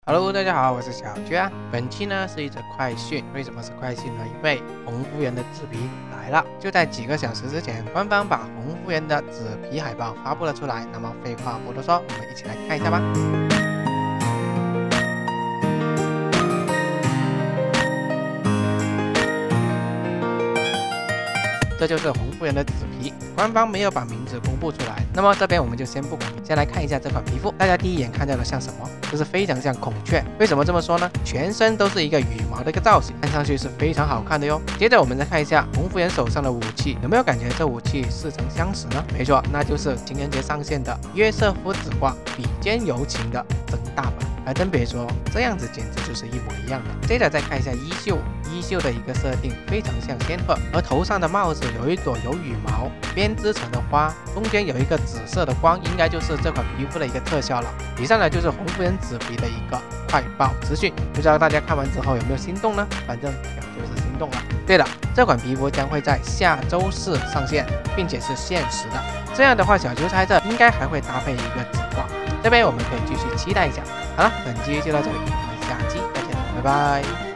Hello， 大家好，我是小娟。本期呢是一则快讯，为什么是快讯呢？因为红夫人的纸皮来了，就在几个小时之前，官方把红夫人的纸皮海报发布了出来。那么废话不多说，我们一起来看一下吧。这就是红夫人的纸皮，官方没有把名字公布出来。那么这边我们就先不管，先来看一下这款皮肤，大家第一眼看到的像什么？就是非常像孔雀。为什么这么说呢？全身都是一个羽毛的一个造型，看上去是非常好看的哟。接着我们再看一下红夫人手上的武器，有没有感觉这武器似曾相识呢？没错，那就是情人节上线的约瑟夫纸画笔尖柔情的增大版。还真别说，这样子简直就是一模一样的。接着再看一下衣袖，衣袖的一个设定非常像仙鹤，而头上的帽子有一朵由羽毛编织成的花，中间有一个紫色的光，应该就是这款皮肤的一个特效了。以上呢就是红夫人纸皮的一个快报资讯，不知道大家看完之后有没有心动呢？反正我就是心动了。对了，这款皮肤将会在下周四上线，并且是限时的。这样的话，小秋猜测应该还会搭配一个纸画，这边我们可以继续期待一下。好了，本期就到这里，我们下期再见，拜拜。